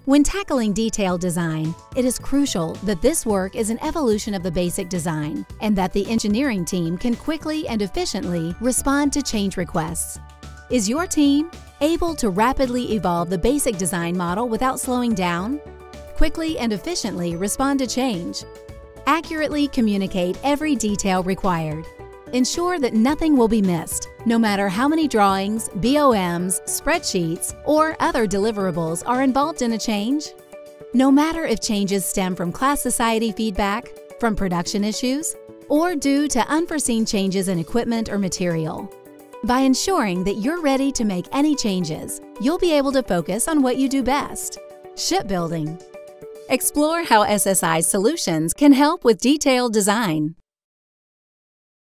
When tackling detailed design, it is crucial that this work is an evolution of the basic design and that the engineering team can quickly and efficiently respond to change requests. Is your team able to rapidly evolve the basic design model without slowing down? Quickly and efficiently respond to change. Accurately communicate every detail required. Ensure that nothing will be missed, no matter how many drawings, BOMs, spreadsheets, or other deliverables are involved in a change. No matter if changes stem from class society feedback, from production issues, or due to unforeseen changes in equipment or material. By ensuring that you're ready to make any changes, you'll be able to focus on what you do best: shipbuilding. Explore how SSI's solutions can help with detailed design.